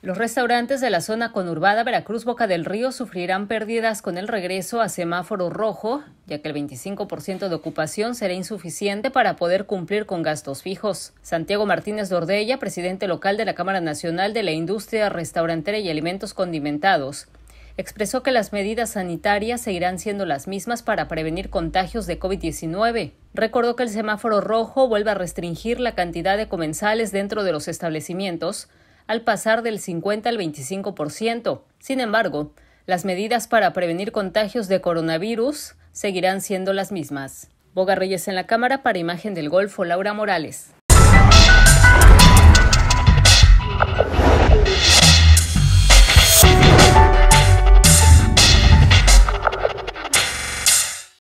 Los restaurantes de la zona conurbada Veracruz-Boca del Río sufrirán pérdidas con el regreso a semáforo rojo, ya que el 25% de ocupación será insuficiente para poder cumplir con gastos fijos. Santiago Martínez Dordella, presidente local de la Cámara Nacional de la Industria Restaurantera y Alimentos Condimentados, expresó que las medidas sanitarias seguirán siendo las mismas para prevenir contagios de COVID-19. Recordó que el semáforo rojo vuelve a restringir la cantidad de comensales dentro de los establecimientos, al pasar del 50 al 25%. Sin embargo, las medidas para prevenir contagios de coronavirus seguirán siendo las mismas. Boga Reyes en la cámara para Imagen del Golfo, Laura Morales.